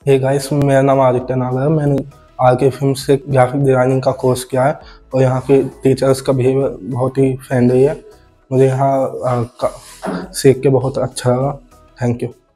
Hey guys, मेरा नाम आदित्य नागर है। मैंने आर के फिल्म से ग्राफिक डिज़ाइनिंग का कोर्स किया है और यहाँ के टीचर्स का बिहेवियर बहुत ही फ्रेंडली है। मुझे यहाँ सीख के बहुत अच्छा लगा। Thank you.